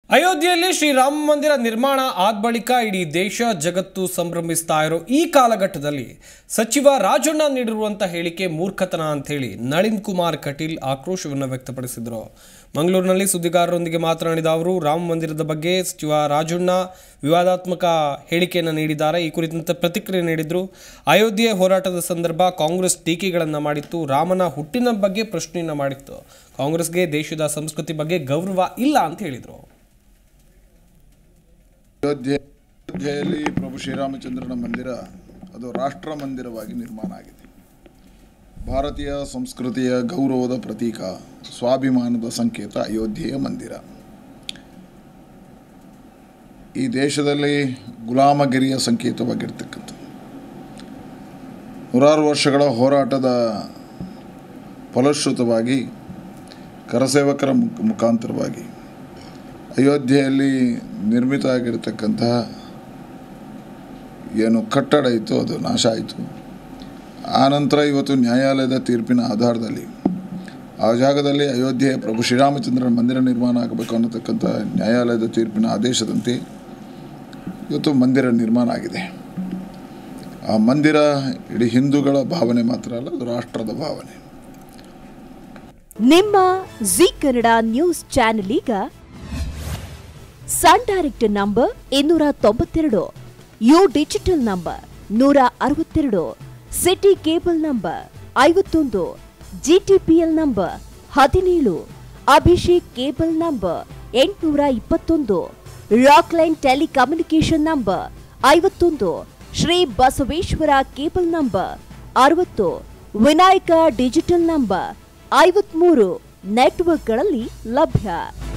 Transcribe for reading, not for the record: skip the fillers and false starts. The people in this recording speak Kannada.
ಅಯೋಧ್ಯೆಯಲ್ಲಿ ಶ್ರೀರಾಮ ಮಂದಿರ ನಿರ್ಮಾಣ ಆದ ಬಳಿಕ ಇಡೀ ದೇಶ ಜಗತ್ತು ಸಂಭ್ರಮಿಸ್ತಾ ಇರೋ ಈ ಕಾಲಘಟ್ಟದಲ್ಲಿ ಸಚಿವ ರಾಜಣ್ಣ ನೀಡಿರುವಂತ ಹೇಳಿಕೆ ಮೂರ್ಖತನ ಅಂತ ಹೇಳಿ ನಳಿನ್ ಕುಮಾರ್ ಕಟೀಲ್ ಆಕ್ರೋಶವನ್ನು ವ್ಯಕ್ತಪಡಿಸಿದರು. ಮಂಗಳೂರಿನಲ್ಲಿ ಸುದ್ದಿಗಾರರೊಂದಿಗೆ ಮಾತನಾಡಿದ ಅವರು ರಾಮ ಮಂದಿರದ ಬಗ್ಗೆ ಸಚಿವ ರಾಜಣ್ಣ ವಿವಾದಾತ್ಮಕ ಹೇಳಿಕೆಯನ್ನು ನೀಡಿದ್ದಾರೆ. ಈ ಕುರಿತಂತೆ ಪ್ರತಿಕ್ರಿಯೆ ನೀಡಿದ್ರು. ಅಯೋಧ್ಯೆ ಹೋರಾಟದ ಸಂದರ್ಭ ಕಾಂಗ್ರೆಸ್ ಟೀಕೆಗಳನ್ನು ಮಾಡಿತ್ತು. ರಾಮನ ಹುಟ್ಟಿನ ಬಗ್ಗೆ ಪ್ರಶ್ನೆಯನ್ನು ಮಾಡಿತ್ತು. ಕಾಂಗ್ರೆಸ್ಗೆ ದೇಶದ ಸಂಸ್ಕೃತಿ ಬಗ್ಗೆ ಗೌರವ ಇಲ್ಲ ಅಂತ ಹೇಳಿದರು. ಅಯೋಧ್ಯೆಯಲ್ಲಿ ಪ್ರಭು ಶ್ರೀರಾಮಚಂದ್ರನ ಮಂದಿರ ಅದು ರಾಷ್ಟ್ರ ಮಂದಿರವಾಗಿ ನಿರ್ಮಾಣ ಆಗಿದೆ. ಭಾರತೀಯ ಸಂಸ್ಕೃತಿಯ ಗೌರವದ ಪ್ರತೀಕ, ಸ್ವಾಭಿಮಾನದ ಸಂಕೇತ ಅಯೋಧ್ಯೆಯ ಮಂದಿರ. ಈ ದೇಶದಲ್ಲಿ ಗುಲಾಮಗಿರಿಯ ಸಂಕೇತವಾಗಿರ್ತಕ್ಕಂಥ ನೂರಾರು ವರ್ಷಗಳ ಹೋರಾಟದ ಫಲಶ್ರುತವಾಗಿ ಕರಸೇವಕರ ಮುಖಾಂತರವಾಗಿ ಅಯೋಧ್ಯೆಯಲ್ಲಿ ನಿರ್ಮಿತ ಆಗಿರತಕ್ಕಂತಹ ಏನು ಕಟ್ಟಡ ಇತ್ತು ಅದು ನಾಶ ಆಯಿತು. ಆನಂತರ ಇವತ್ತು ನ್ಯಾಯಾಲಯದ ತೀರ್ಪಿನ ಆಧಾರದಲ್ಲಿ ಆ ಜಾಗದಲ್ಲಿ ಅಯೋಧ್ಯೆಯ ಪ್ರಭು ಶ್ರೀರಾಮಚಂದ್ರನ ಮಂದಿರ ನಿರ್ಮಾಣ ಆಗಬೇಕು ಅನ್ನತಕ್ಕಂಥ ನ್ಯಾಯಾಲಯದ ತೀರ್ಪಿನ ಆದೇಶದಂತೆ ಇವತ್ತು ಮಂದಿರ ನಿರ್ಮಾಣ ಆಗಿದೆ. ಆ ಮಂದಿರ ಇಡೀ ಹಿಂದೂಗಳ ಭಾವನೆ ಮಾತ್ರ ಅಲ್ಲ, ಅದು ರಾಷ್ಟ್ರದ ಭಾವನೆ. ನಿಮ್ಮ ಜೀ ಕನ್ನಡ ನ್ಯೂಸ್ ಚಾನೆಲ್ ಈಗ Sun Direct number 292, U digital number 162, City cable number 51, GTPL number 17, Abhishek cable number 821, Rock Line telecommunication number 51, Shri Basaveshwara cable number 60, Vinayaka digital number 53 ನೆಟ್ವರ್ಕ್ಗಳಲ್ಲಿ ಲಭ್ಯ.